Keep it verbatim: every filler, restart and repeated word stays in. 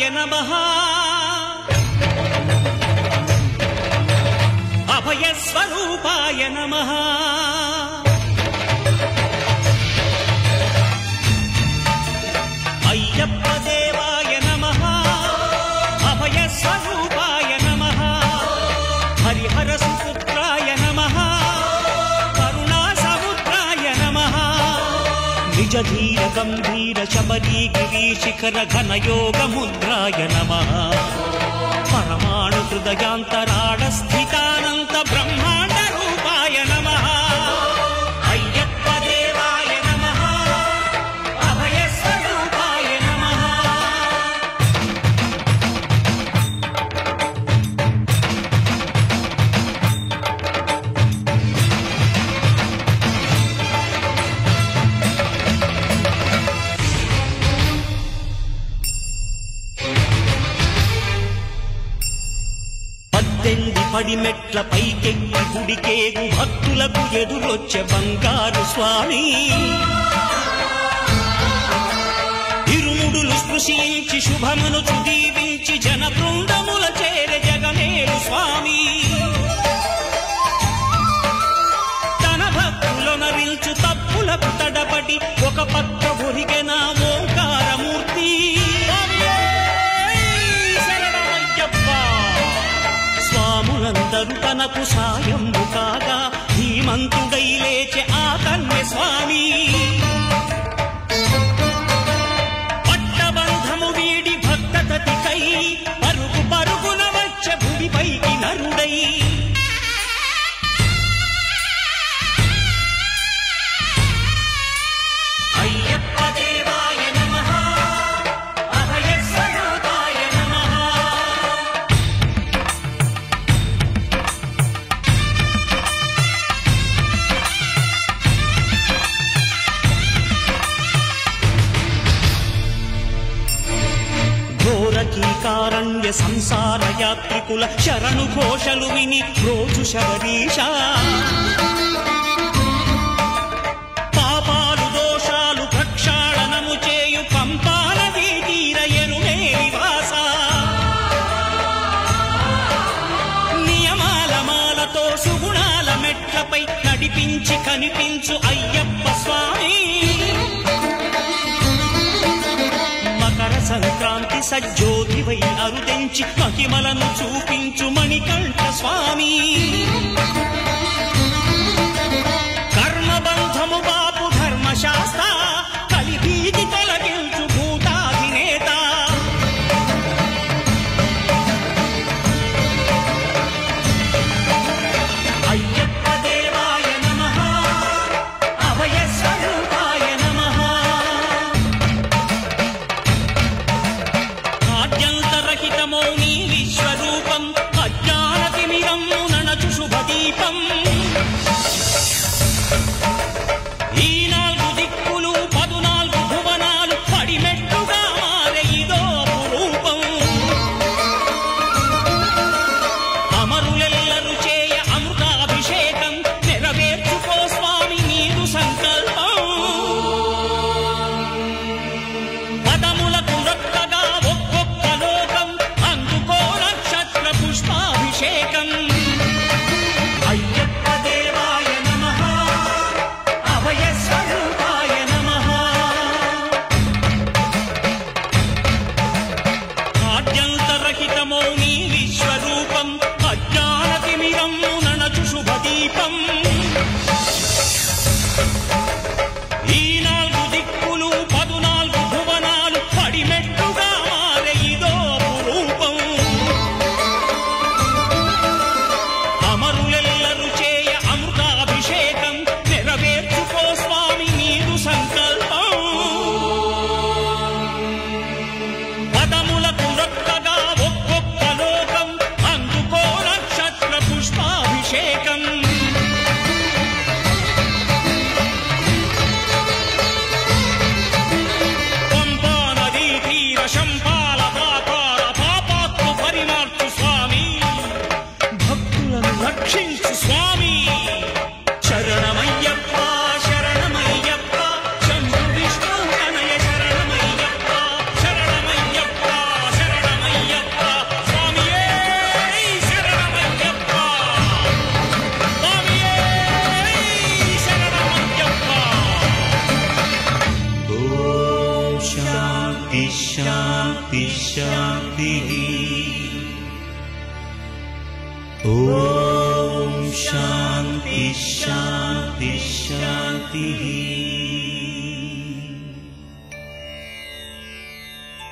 नमः अभयस्वरूपाय नमः अय्यप्पदेवाय नमः अभयस्वरूपाय नमः हरिहरसुपुत्राय नमः करुणासमुद्राय नमः निजधीर गंभीर शबरी गिरीशिखर घनयोगमुद्राय नमः परमाणु हृदयांतराळ स्थितानंत ब्रह्मांड रूपाय नमः अय्यप्पदेवाय नमः अभयस्वरूपाय नमः పద్దెనిమిది పడిమెట్ల పైకెక్కి గుడికేగు భక్తులకు ఎదురొచ్చే బంగారు స్వామి ఇరుముడులు స్పృశించి శుభమును దీవించి జన బృందముల చేర జగమేలు స్వామి తన భక్తులనరిల్చు తప్పులకు తడబడి ఒక పక్క ఒరిగెన ఓంకారమూర్తి స్వాములందరూ తనకు సాయము కాగా ధీమంతుడై లేచే ఆ కన్య స్వామి పట్టబంధము వీడి భక్తతతికై పరుగు పరుగున వచ్చే భూమిపైకి నరుడై అయ్యప్పదేవాయ నమః అభయస్వరూపాయ నమః ఘోరకీకారణ్య సంసార యాత్రికుల శరణు ఘోషలు విని రోజు శబరీష పాపాలు దోషాలు ప్రక్షాళనము చేయు పంపానదీ తీర ఎరుమే నివాస నియమాల మాలతో సుగుణాల మెట్లపై నడిపించి కనిపించు అయ్యప్ప స్వామి మకర సంక్రాంతి సజ్జోతివై అరుదెంచి మహిమలను చూపించు మణికంఠ స్వామి కర్మబంధము బాపు ధర్మశాస్త్ర కలిభీతి తొలగించు భూతాధినేత అయ్యప్పదేవాయ నమః అభయస్వరూపాయ నమః ఆద్యంతరహితమౌ నీ విశ్వరూపం అజ్ఞానతిమిరము ననచు శుభదీపం శాంతి శాంతి ఓం శాంతి శాంతి శాంతి